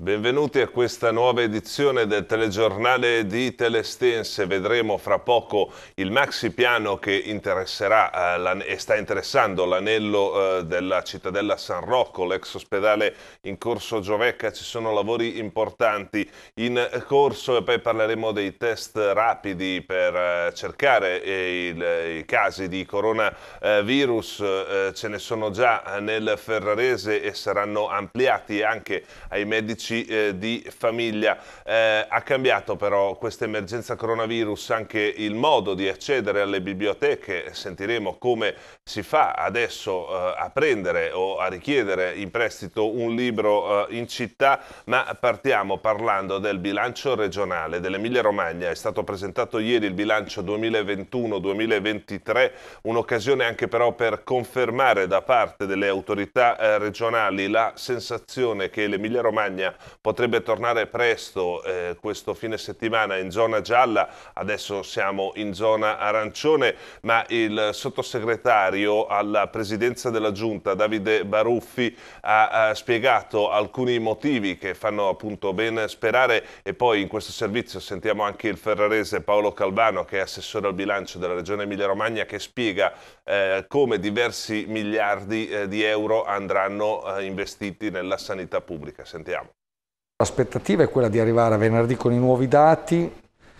Benvenuti a questa nuova edizione del telegiornale di Telestense. Vedremo fra poco il maxi piano che interesserà e sta interessando l'anello della cittadella San Rocco, l'ex ospedale in Corso Giovecca. Ci sono lavori importanti in corso e poi parleremo dei test rapidi per cercare i casi di coronavirus. Ce ne sono già nel Ferrarese e saranno ampliati anche ai medici di famiglia. Ha cambiato però questa emergenza coronavirus anche il modo di accedere alle biblioteche. Sentiremo come si fa adesso a prendere o a richiedere in prestito un libro in città, ma partiamo parlando del bilancio regionale dell'Emilia Romagna. È stato presentato ieri il bilancio 2021-2023, un'occasione anche però per confermare da parte delle autorità regionali la sensazione che l'Emilia Romagna potrebbe tornare presto questo fine settimana in zona gialla. Adesso siamo in zona arancione, ma il sottosegretario alla presidenza della Giunta, Davide Baruffi, ha spiegato alcuni motivi che fanno appunto ben sperare, e poi in questo servizio sentiamo anche il ferrarese Paolo Calvano, che è assessore al bilancio della Regione Emilia Romagna, che spiega come diversi miliardi di euro andranno investiti nella sanità pubblica. Sentiamo. L'aspettativa è quella di arrivare a venerdì con i nuovi dati,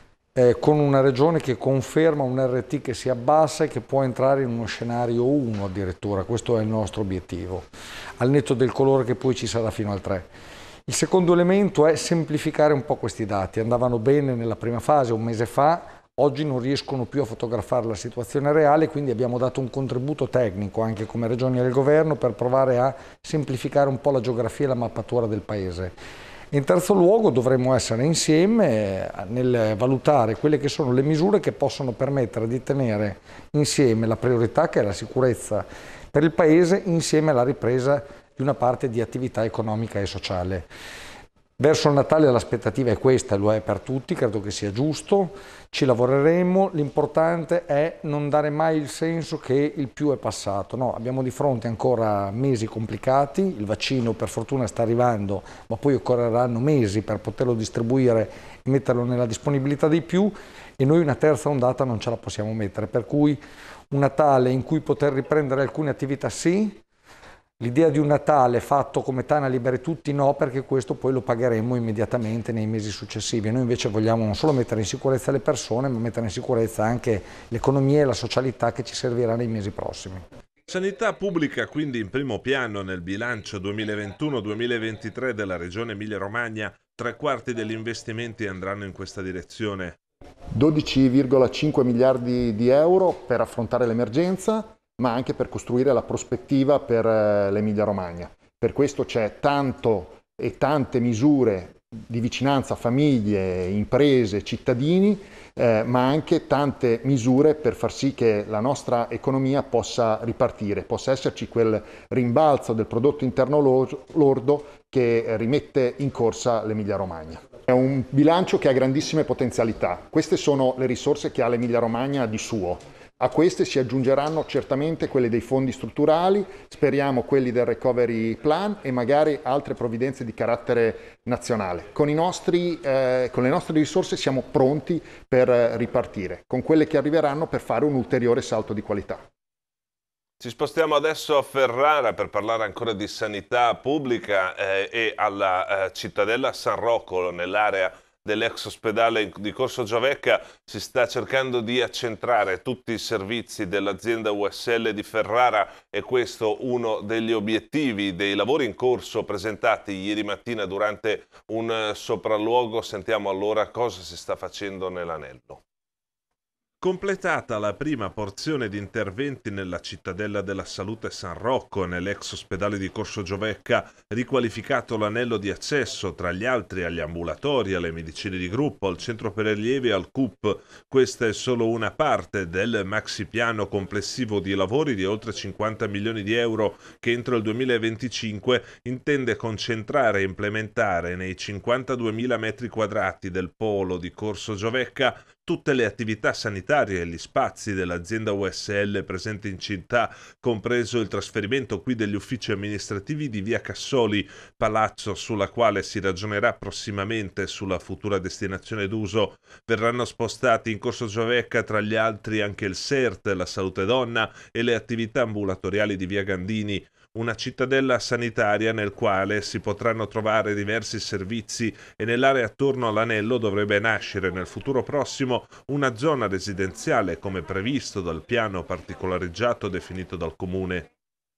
con una regione che conferma un RT che si abbassa e che può entrare in uno scenario 1 addirittura. Questo è il nostro obiettivo, al netto del colore che poi ci sarà fino al 3. Il secondo elemento è semplificare un po' questi dati. Andavano bene nella prima fase, un mese fa, oggi non riescono più a fotografare la situazione reale, quindi abbiamo dato un contributo tecnico anche come regioni e del governo per provare a semplificare un po' la geografia e la mappatura del paese. In terzo luogo dovremo essere insieme nel valutare quelle che sono le misure che possono permettere di tenere insieme la priorità, che è la sicurezza per il Paese, insieme alla ripresa di una parte di attività economica e sociale. Verso il Natale l'aspettativa è questa, lo è per tutti, credo che sia giusto, ci lavoreremo. L'importante è non dare mai il senso che il più è passato. No, abbiamo di fronte ancora mesi complicati, il vaccino per fortuna sta arrivando, ma poi occorreranno mesi per poterlo distribuire e metterlo nella disponibilità dei più, e noi una terza ondata non ce la possiamo mettere, per cui un Natale in cui poter riprendere alcune attività sì. L'idea di un Natale fatto come Tana liberi tutti no, perché questo poi lo pagheremo immediatamente nei mesi successivi. Noi invece vogliamo non solo mettere in sicurezza le persone, ma mettere in sicurezza anche l'economia e la socialità che ci servirà nei mesi prossimi. Sanità pubblica quindi in primo piano nel bilancio 2021-2023 della Regione Emilia-Romagna. 3/4 degli investimenti andranno in questa direzione. 12,5 miliardi di euro per affrontare l'emergenza, ma anche per costruire la prospettiva per l'Emilia Romagna. Per questo c'è tanto e tante misure di vicinanza a famiglie, imprese, cittadini, ma anche tante misure per far sì che la nostra economia possa ripartire, possa esserci quel rimbalzo del prodotto interno lordo che rimette in corsa l'Emilia Romagna. È un bilancio che ha grandissime potenzialità. Queste sono le risorse che ha l'Emilia Romagna di suo. A queste si aggiungeranno certamente quelle dei fondi strutturali, speriamo quelli del Recovery Plan e magari altre provvidenze di carattere nazionale. Con le nostre risorse siamo pronti per ripartire, con quelle che arriveranno per fare un ulteriore salto di qualità. Ci spostiamo adesso a Ferrara per parlare ancora di sanità pubblica e alla cittadella San Rocco, nell'area dell'ex ospedale di Corso Giovecca. Si sta cercando di accentrare tutti i servizi dell'azienda USL di Ferrara, e questo uno degli obiettivi dei lavori in corso presentati ieri mattina durante un sopralluogo. Sentiamo allora cosa si sta facendo nell'anello. Completata la prima porzione di interventi nella cittadella della salute San Rocco, nell'ex ospedale di Corso Giovecca, riqualificato l'anello di accesso tra gli altri agli ambulatori, alle medicine di gruppo, al centro per allievi e al CUP. Questa è solo una parte del maxi piano complessivo di lavori di oltre 50 milioni di euro che entro il 2025 intende concentrare e implementare nei 52.000 metri quadrati del polo di Corso Giovecca tutte le attività sanitarie e gli spazi dell'azienda USL presenti in città, compreso il trasferimento qui degli uffici amministrativi di via Cassoli, palazzo sulla quale si ragionerà prossimamente sulla futura destinazione d'uso. Verranno spostati in Corso Giovecca tra gli altri anche il SERT, la Salute Donna e le attività ambulatoriali di via Gandini, una cittadella sanitaria nel quale si potranno trovare diversi servizi e nell'area attorno all'anello dovrebbe nascere nel futuro prossimo una zona residenziale come previsto dal piano particolareggiato definito dal Comune.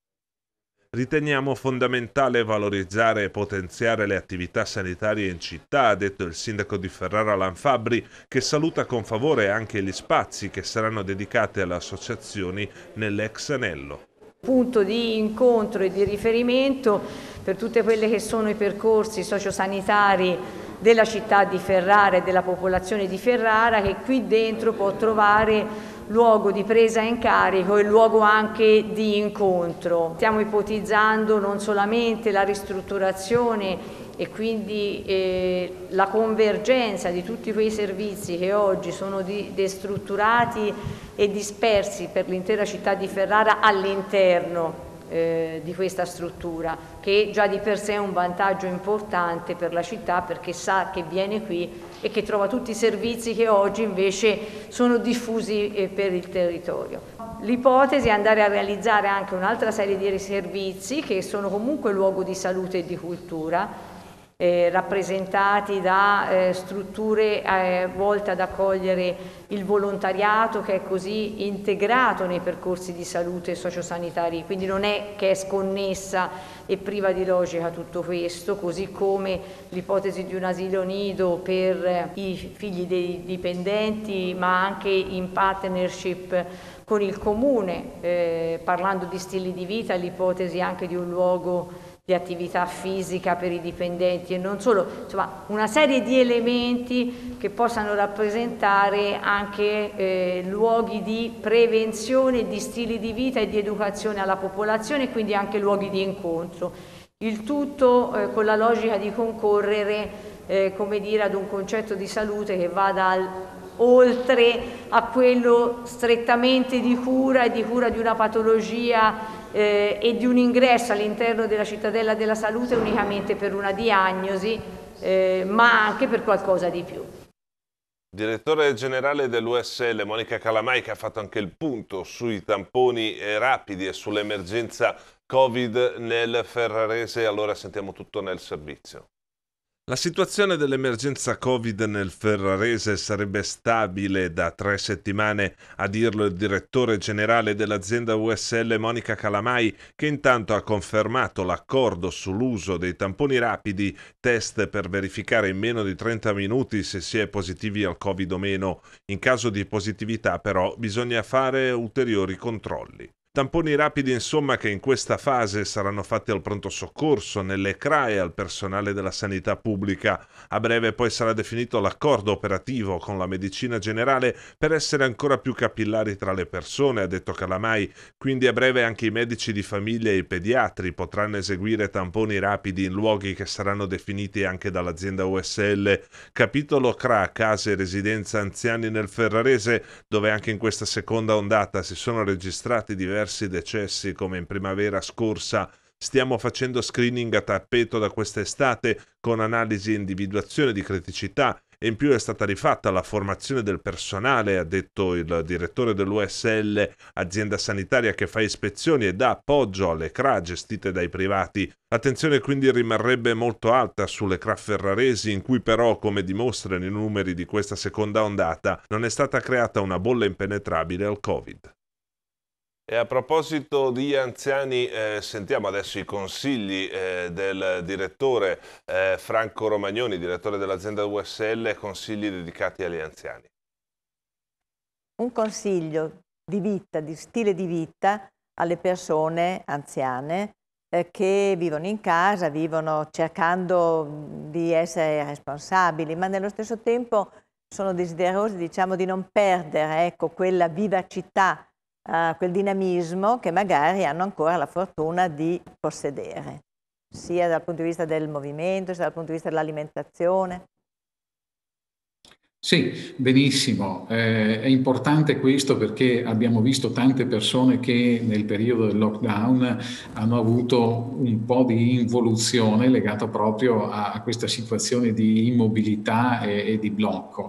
Riteniamo fondamentale valorizzare e potenziare le attività sanitarie in città, ha detto il sindaco di Ferrara Lanfabri, che saluta con favore anche gli spazi che saranno dedicati alle associazioni nell'ex anello. Punto di incontro e di riferimento per tutti quelli che sono i percorsi sociosanitari della città di Ferrara e della popolazione di Ferrara, che qui dentro può trovare luogo di presa in carico e luogo anche di incontro. Stiamo ipotizzando non solamente la ristrutturazione e quindi la convergenza di tutti quei servizi che oggi sono destrutturati e dispersi per l'intera città di Ferrara all'interno di questa struttura, che già di per sé è un vantaggio importante per la città, perché sa che viene qui e che trova tutti i servizi che oggi invece sono diffusi per il territorio. L'ipotesi è andare a realizzare anche un'altra serie di servizi che sono comunque luogo di salute e di cultura, rappresentati da strutture volte ad accogliere il volontariato, che è così integrato nei percorsi di salute sociosanitari, quindi non è che è sconnessa e priva di logica tutto questo, così come l'ipotesi di un asilo nido per i figli dei dipendenti, ma anche in partnership con il comune, parlando di stili di vita, l'ipotesi anche di un luogo di attività fisica per i dipendenti e non solo, insomma una serie di elementi che possano rappresentare anche luoghi di prevenzione, di stili di vita e di educazione alla popolazione, e quindi anche luoghi di incontro. Il tutto con la logica di concorrere, come dire, ad un concetto di salute che vada oltre a quello strettamente di cura e di cura di una patologia e di un ingresso all'interno della cittadella della salute unicamente per una diagnosi, ma anche per qualcosa di più. Direttore generale dell'USL Monica Calamai, che ha fatto anche il punto sui tamponi rapidi e sull'emergenza Covid nel Ferrarese. Allora sentiamo tutto nel servizio. La situazione dell'emergenza Covid nel Ferrarese sarebbe stabile da 3 settimane, a dirlo il direttore generale dell'azienda USL Monica Calamai, che intanto ha confermato l'accordo sull'uso dei tamponi rapidi, test per verificare in meno di 30 minuti se si è positivi al Covid o meno. In caso di positività però bisogna fare ulteriori controlli. Tamponi rapidi insomma che in questa fase saranno fatti al pronto soccorso, nelle CRA e al personale della sanità pubblica. A breve poi sarà definito l'accordo operativo con la medicina generale per essere ancora più capillari tra le persone, ha detto Calamai. Quindi a breve anche i medici di famiglia e i pediatri potranno eseguire tamponi rapidi in luoghi che saranno definiti anche dall'azienda USL. Capitolo CRA, case e residenza anziani nel Ferrarese, dove anche in questa seconda ondata si sono registrati diversi decessi come in primavera scorsa. Stiamo facendo screening a tappeto da quest'estate con analisi e individuazione di criticità, e in più è stata rifatta la formazione del personale, ha detto il direttore dell'USL, azienda sanitaria che fa ispezioni e dà appoggio alle CRA gestite dai privati. L'attenzione quindi rimarrebbe molto alta sulle CRA ferraresi, in cui però, come dimostrano i numeri di questa seconda ondata, non è stata creata una bolla impenetrabile al Covid. E a proposito di anziani, sentiamo adesso i consigli del direttore Franco Romagnoni, direttore dell'azienda USL, consigli dedicati agli anziani. Un consiglio di vita, di stile di vita alle persone anziane che vivono in casa, vivono cercando di essere responsabili, ma nello stesso tempo sono desiderosi, diciamo, di non perdere, ecco, quella vivacità, quel dinamismo che magari hanno ancora la fortuna di possedere, sia dal punto di vista del movimento, sia dal punto di vista dell'alimentazione. Sì, benissimo. È importante questo perché abbiamo visto tante persone che nel periodo del lockdown hanno avuto un po' di involuzione legata proprio a questa situazione di immobilità e di blocco.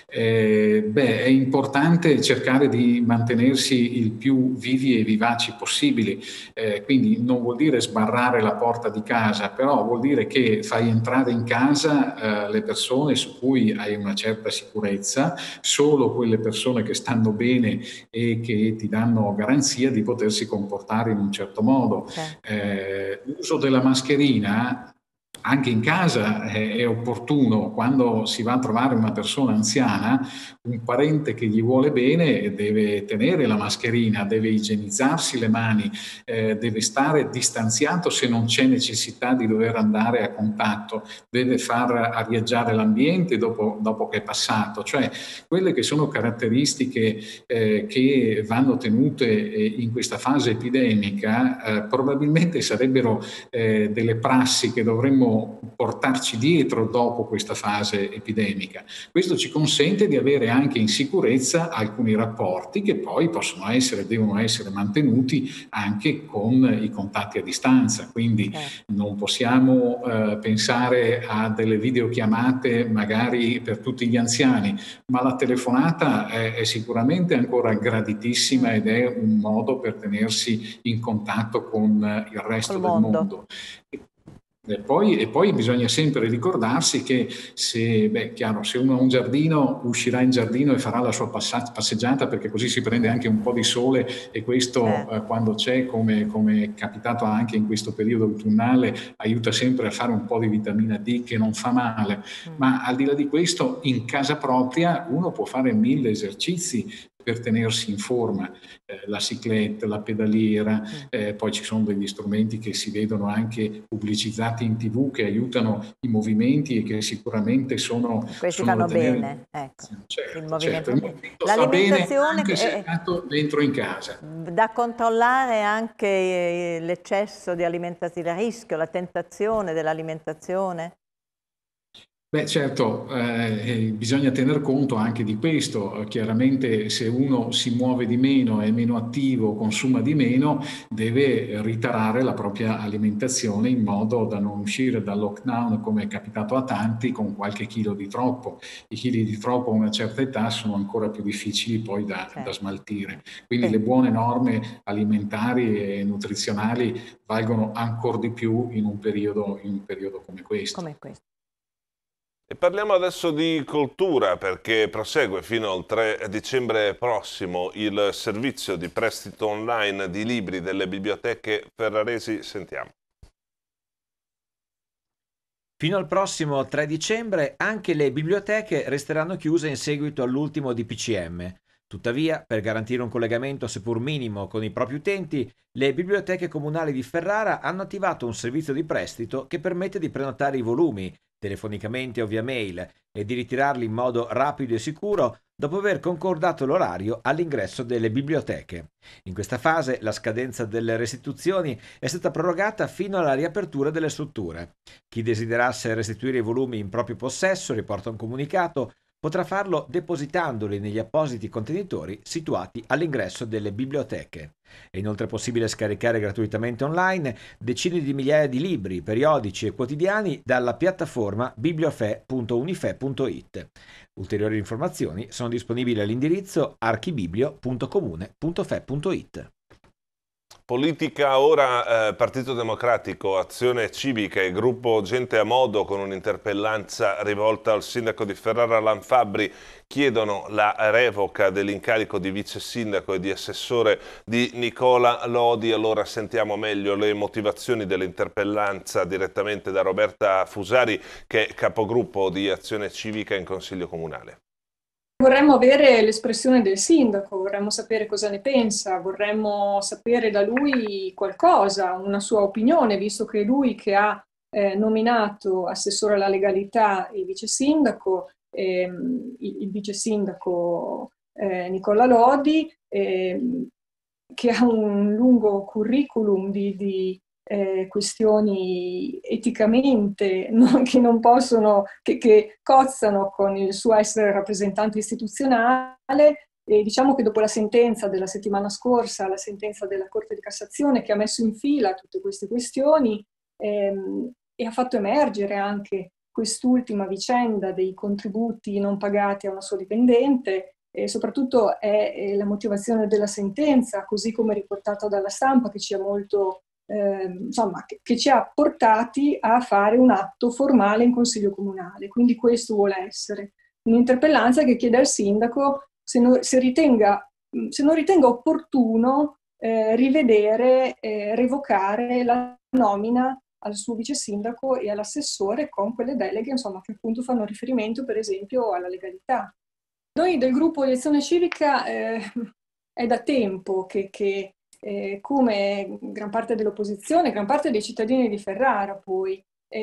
È importante cercare di mantenersi il più vivi e vivaci possibili, quindi non vuol dire sbarrare la porta di casa, però vuol dire che fai entrare in casa le persone su cui hai una certa sicurezza, solo quelle persone che stanno bene e che ti danno garanzia di potersi comportare in un certo modo. L'uso della mascherina anche in casa è opportuno. Quando si va a trovare una persona anziana, un parente che gli vuole bene deve tenere la mascherina, deve igienizzarsi le mani, deve stare distanziato se non c'è necessità di dover andare a contatto, deve far arieggiare l'ambiente dopo che è passato. Cioè, quelle che sono caratteristiche che vanno tenute in questa fase epidemica probabilmente sarebbero delle prassi che dovremmo portarci dietro dopo questa fase epidemica. Questo ci consente di avere anche in sicurezza alcuni rapporti che poi possono essere, devono essere mantenuti anche con i contatti a distanza. Quindi non possiamo pensare a delle videochiamate magari per tutti gli anziani, ma la telefonata è sicuramente ancora graditissima ed è un modo per tenersi in contatto con il resto del mondo. E poi bisogna sempre ricordarsi che chiaro, se uno ha un giardino, uscirà in giardino e farà la sua passeggiata, perché così si prende anche un po' di sole, e questo quando c'è, come è capitato anche in questo periodo autunnale, aiuta sempre a fare un po' di vitamina D, che non fa male. Ma al di là di questo, in casa propria uno può fare 1000 esercizi per tenersi in forma, la cicletta, la pedaliera, poi ci sono degli strumenti che si vedono anche pubblicizzati in TV che aiutano i movimenti e che sicuramente sono questi sono fanno da tenere. bene, ecco. Certo, Il movimento. il movimento fa bene anche se è nato dentro in casa. Da controllare anche l'eccesso di alimentazione, il rischio, la tentazione dell'alimentazione. Certo, bisogna tener conto anche di questo. Chiaramente se uno si muove di meno, è meno attivo, consuma di meno, deve ritarare la propria alimentazione in modo da non uscire dal lockdown, come è capitato a tanti, con qualche chilo di troppo. I chili di troppo a una certa età sono ancora più difficili poi da smaltire. Quindi le buone norme alimentari e nutrizionali valgono ancora di più in un periodo come questo. E parliamo adesso di cultura, perché prosegue fino al 3 dicembre prossimo il servizio di prestito online di libri delle biblioteche ferraresi. Sentiamo. Fino al prossimo 3 dicembre anche le biblioteche resteranno chiuse in seguito all'ultimo DPCM. Tuttavia, per garantire un collegamento seppur minimo con i propri utenti, le biblioteche comunali di Ferrara hanno attivato un servizio di prestito che permette di prenotare i volumi, telefonicamente o via mail, e di ritirarli in modo rapido e sicuro dopo aver concordato l'orario all'ingresso delle biblioteche. In questa fase la scadenza delle restituzioni è stata prorogata fino alla riapertura delle strutture. Chi desiderasse restituire i volumi in proprio possesso, riporta un comunicato, potrà farlo depositandoli negli appositi contenitori situati all'ingresso delle biblioteche. È inoltre possibile scaricare gratuitamente online decine di migliaia di libri, periodici e quotidiani dalla piattaforma bibliofe.unife.it. Ulteriori informazioni sono disponibili all'indirizzo archibiblio.comune.fe.it. Politica ora, Partito Democratico, Azione Civica e Gruppo Gente a Modo, con un'interpellanza rivolta al sindaco di Ferrara Lanfabri, chiedono la revoca dell'incarico di vice sindaco e di assessore di Nicola Lodi. Allora sentiamo meglio le motivazioni dell'interpellanza direttamente da Roberta Fusari, che è capogruppo di Azione Civica in Consiglio Comunale. Vorremmo avere l'espressione del sindaco, vorremmo sapere cosa ne pensa, vorremmo sapere da lui qualcosa, una sua opinione, visto che è lui che ha nominato assessore alla legalità il vice sindaco Nicola Lodi, che ha un lungo curriculum di questioni eticamente che non possono, che cozzano con il suo essere rappresentante istituzionale. E diciamo che dopo la sentenza della settimana scorsa, la sentenza della Corte di Cassazione che ha messo in fila tutte queste questioni e ha fatto emergere anche quest'ultima vicenda dei contributi non pagati a una sua dipendente, e soprattutto è la motivazione della sentenza, così come riportata dalla stampa, che ci ha molto, insomma, che ci ha portati a fare un atto formale in Consiglio Comunale. Quindi questo vuole essere un'interpellanza che chiede al sindaco se non ritenga opportuno rivedere, revocare la nomina al suo vice sindaco e all'assessore con quelle deleghe, insomma, che appunto fanno riferimento per esempio alla legalità. Noi del gruppo di Azione Civica è da tempo che come gran parte dell'opposizione, gran parte dei cittadini di Ferrara poi,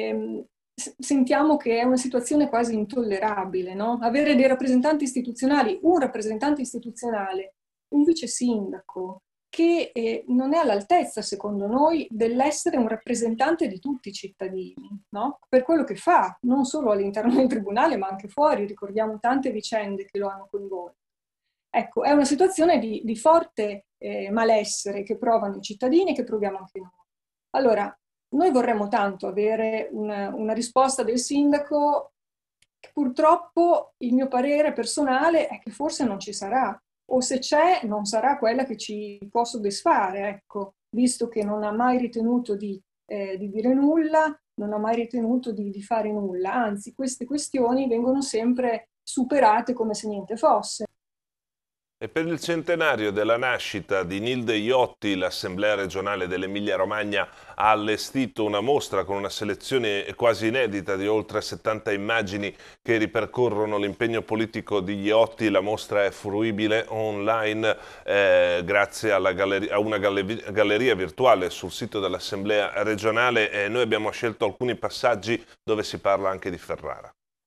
sentiamo che è una situazione quasi intollerabile, no? Avere dei rappresentanti istituzionali, un rappresentante istituzionale, un vice sindaco, che non è all'altezza, secondo noi, dell'essere un rappresentante di tutti i cittadini, no? Per quello che fa, non solo all'interno del tribunale, ma anche fuori. Ricordiamo tante vicende che lo hanno coinvolto. Ecco, è una situazione di forte malessere che provano i cittadini e che proviamo anche noi. Allora, noi vorremmo tanto avere una risposta del sindaco, che purtroppo il mio parere personale è che forse non ci sarà, o se c'è non sarà quella che ci può soddisfare, ecco, visto che non ha mai ritenuto di dire nulla, non ha mai ritenuto di fare nulla, anzi queste questioni vengono sempre superate come se niente fosse. E per il centenario della nascita di Nilde Iotti, l'Assemblea regionale dell'Emilia-Romagna ha allestito una mostra con una selezione quasi inedita di oltre 70 immagini che ripercorrono l'impegno politico di Iotti. La mostra è fruibile online grazie a una galleria virtuale sul sito dell'Assemblea regionale. Noi abbiamo scelto alcuni passaggi dove si parla anche di Ferrara.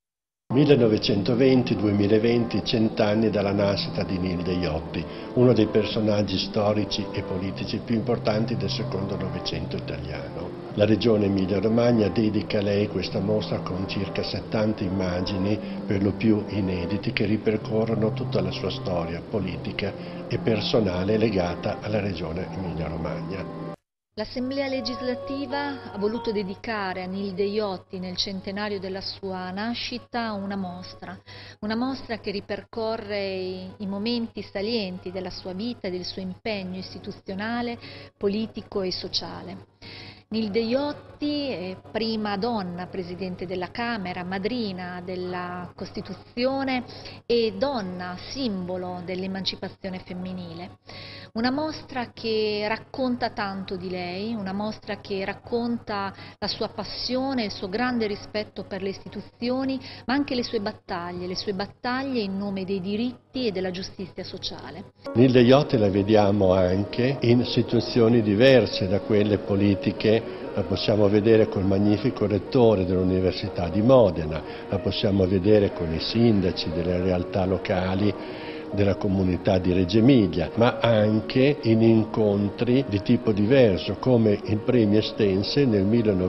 1920-2020, 100 anni dalla nascita di Nilde Iotti, uno dei personaggi storici e politici più importanti del secondo Novecento italiano. La regione Emilia-Romagna dedica a lei questa mostra con circa 70 immagini, per lo più inediti, che ripercorrono tutta la sua storia politica e personale legata alla regione Emilia-Romagna. L'Assemblea legislativa ha voluto dedicare a Nilde Iotti, nel centenario della sua nascita, una mostra che ripercorre i momenti salienti della sua vita e del suo impegno istituzionale, politico e sociale. Nilde Iotti è prima donna presidente della Camera, madrina della Costituzione e donna simbolo dell'emancipazione femminile. Una mostra che racconta tanto di lei, una mostra che racconta la sua passione, il suo grande rispetto per le istituzioni, ma anche le sue battaglie in nome dei diritti e della giustizia sociale. Nilde Iotti la vediamo anche in situazioni diverse da quelle politiche. La possiamo vedere col magnifico rettore dell'Università di Modena, la possiamo vedere con i sindaci delle realtà locali della comunità di Reggio Emilia, ma anche in incontri di tipo diverso, come il premio Estense nel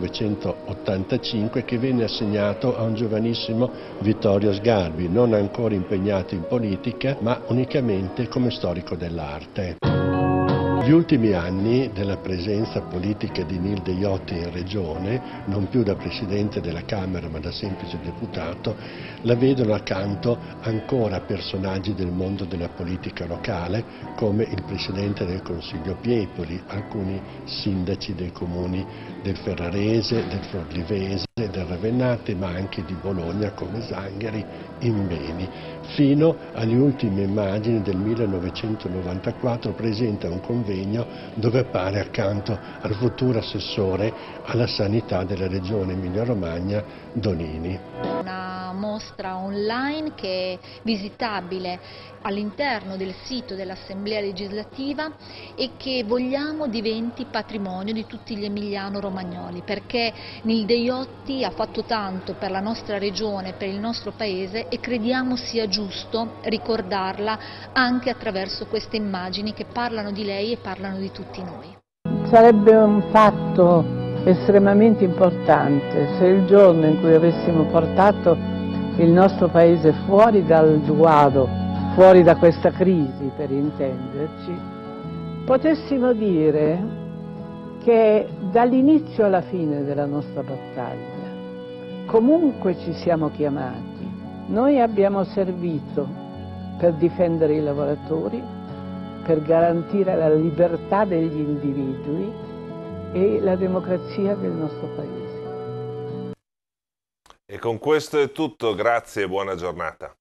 1985 che venne assegnato a un giovanissimo Vittorio Sgarbi, non ancora impegnato in politica, ma unicamente come storico dell'arte. Gli ultimi anni della presenza politica di Nilde Iotti in Regione, non più da Presidente della Camera ma da semplice deputato, la vedono accanto ancora personaggi del mondo della politica locale come il Presidente del Consiglio Piepoli, alcuni sindaci dei comuni del Ferrarese, del Forlivese, del Ravennate, ma anche di Bologna come Zangheri, Imbeni, fino alle ultime immagini del 1994 presenta un convegno dove appare accanto al futuro assessore alla sanità della regione Emilia-Romagna, Donini. Una mostra online che è visitabile all'interno del sito dell'Assemblea legislativa e che vogliamo diventi patrimonio di tutti gli emiliano-romagnoli, perché Nilde Iotti ha fatto tanto per la nostra regione, per il nostro paese, e crediamo sia giusto ricordarla anche attraverso queste immagini che parlano di lei e parlano di tutti noi. Sarebbe un fatto estremamente importante se il giorno in cui avessimo portato il nostro paese fuori dal guado, fuori da questa crisi per intenderci, potessimo dire che dall'inizio alla fine della nostra battaglia, comunque ci siamo chiamati, noi abbiamo servito per difendere i lavoratori, per garantire la libertà degli individui e la democrazia del nostro Paese. E con questo è tutto, grazie e buona giornata.